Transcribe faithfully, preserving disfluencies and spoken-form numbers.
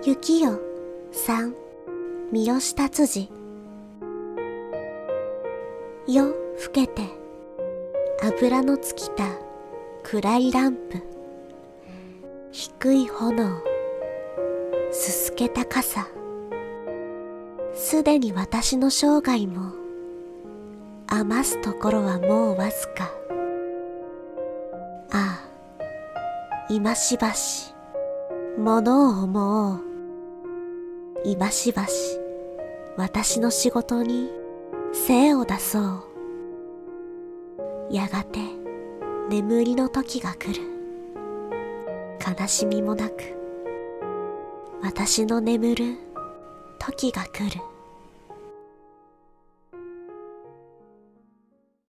雪よ三三好達治。夜更けて油の尽きた暗いランプ、低い炎、すすけた傘。すでに私の生涯も余すところはもうわずか。ああ、今しばし物を思おう。今しばし私の仕事に精を出そう。やがて眠りの時が来る。悲しみもなく私の眠る時が来る。